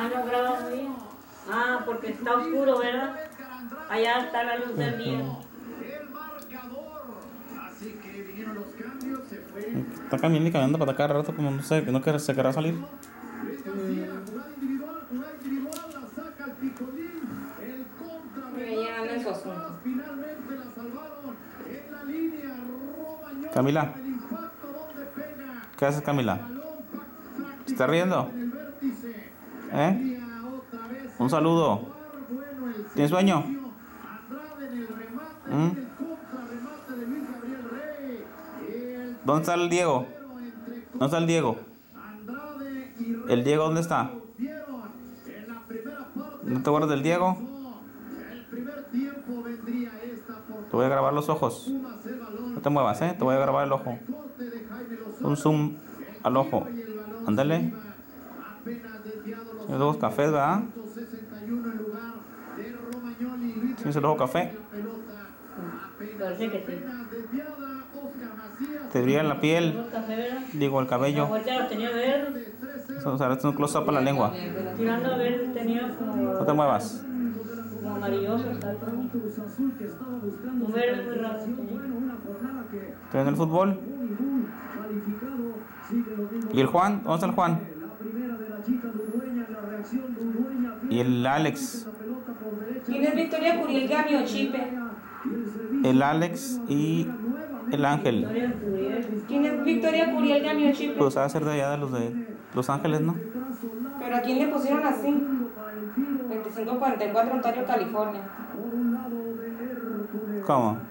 no graba muy bien. Ah, porque está oscuro, ¿verdad? Allá está la luz del día. Está caminando y caminando para acá rato, como no sé, que no se querrá salir. Ya anda en su asunto. Camila, ¿qué haces, Camila? ¿Se está riendo? ¿Eh? Un saludo. ¿Tienes sueño? ¿Dónde está el Diego? ¿Dónde está el Diego? ¿El Diego dónde está? ¿No te acuerdas del Diego? Te voy a grabar los ojos. No te muevas, te voy a grabar el ojo. Un zoom al ojo. Ándale. Los ojos cafés, ¿verdad? ¿Tienes el ojo café? Parece que sí. Te brilla la piel. Digo, el cabello. Ahorita lo tenía verde. O sea, es un close up para la lengua. Tirando a verde tenía como... No te muevas. Como amarilloso, ¿sabes? Un verde muy raro tenía. ¿Te ven el fútbol? ¿Y el Juan? ¿Dónde está el Juan? ¿Y el Alex? ¿Quién es Victoria Curiel Gamio Chipe? El Alex y el Ángel. ¿Quién es Victoria Curiel Gamio Chipe? Pues va a ser de allá de Los Ángeles, ¿no? ¿Pero a quién le pusieron así? 2544 Ontario, California. ¿Cómo?